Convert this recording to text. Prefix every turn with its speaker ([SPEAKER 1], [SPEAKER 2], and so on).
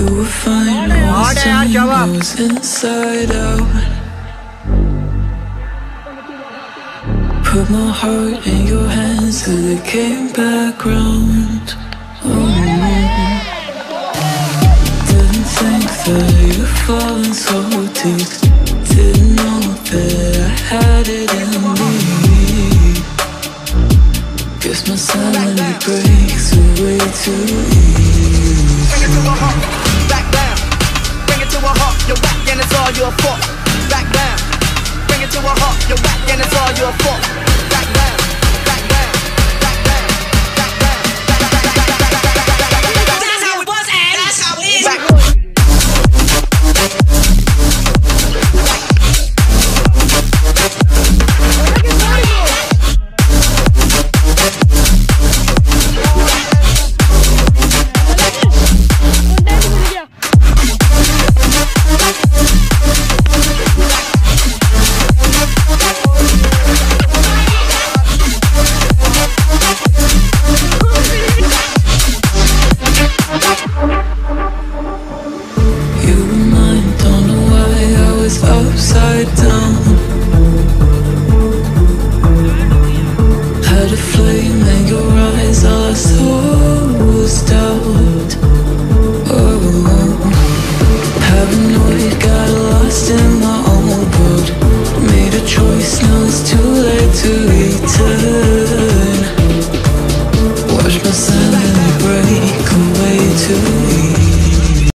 [SPEAKER 1] You were fine all the time, I was inside out. Put my heart in your hands till it came back round. Didn't think that you'd fallen so deep. Didn't know that I had it in me. Guess my sanity breaks away too easy.
[SPEAKER 2] Bring it to a halt, back down. Bring it to a halt, you're whack and it's all your fault. Back down. Bring it to a halt, you're whack and it's all your fault.